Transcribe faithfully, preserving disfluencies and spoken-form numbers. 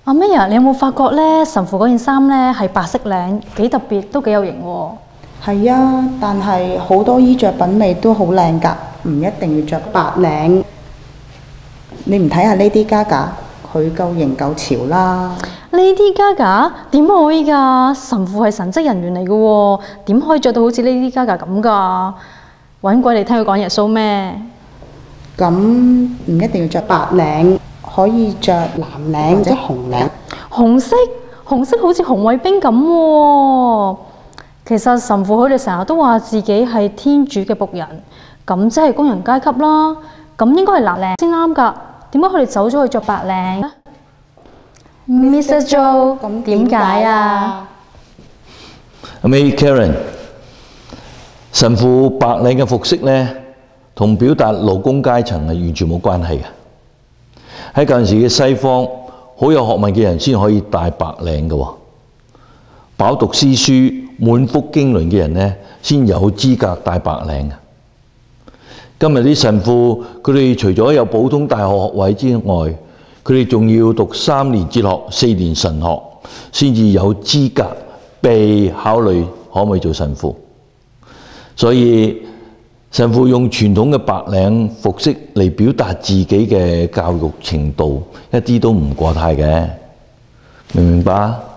阿 May 啊，你有冇發覺咧？神父嗰件衫咧係白色領，幾特別，都幾有型喎。 係啊，但係好多衣着品味都好靚㗎，唔一定要着白領。你唔睇下 Lady Gaga， 佢夠型夠潮啦。 Lady Gaga 點可以㗎？神父係神職人員嚟嘅喎，點可以着到好似 Lady Gaga 咁㗎？揾鬼嚟聽佢講耶穌咩？ 咁唔一定要着白領，可以着藍領或者紅領。 紅色，紅色好似紅衛兵咁喎。其實神父佢哋成日都話自己係天主嘅僕人，咁即係工人階級啦。咁應該係藍領先啱㗎。點解佢哋走咗去着白領咧 ？Mister Joe， 咁點解啊？ 阿 May Karen， 神父白領嘅服飾咧，同表達勞工階層係完全冇關係嘅。喺嗰陣時嘅西方，好有學問嘅人先可以戴白領嘅喎，飽讀詩書、滿腹經綸嘅人咧，先有資格戴白領嘅。今日啲神父，佢哋除咗有普通大學學位之外，佢哋仲要讀三年哲學、四年神學，先至有資格被考慮可唔可以做神父。所以神父用傳統嘅白領服飾嚟表達自己嘅教育程度，一啲都唔過態嘅，明唔明白？